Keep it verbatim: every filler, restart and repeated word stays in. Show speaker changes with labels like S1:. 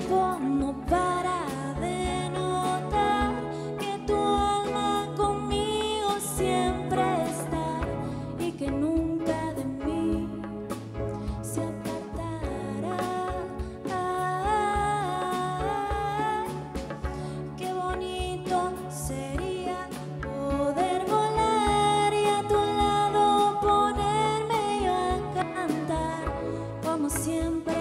S1: tiempo no para de notar que tu alma conmigo siempre está y que nunca de mí se apartará. Ay, qué bonito sería poder volar y a tu lado ponerme yo a cantar como siempre.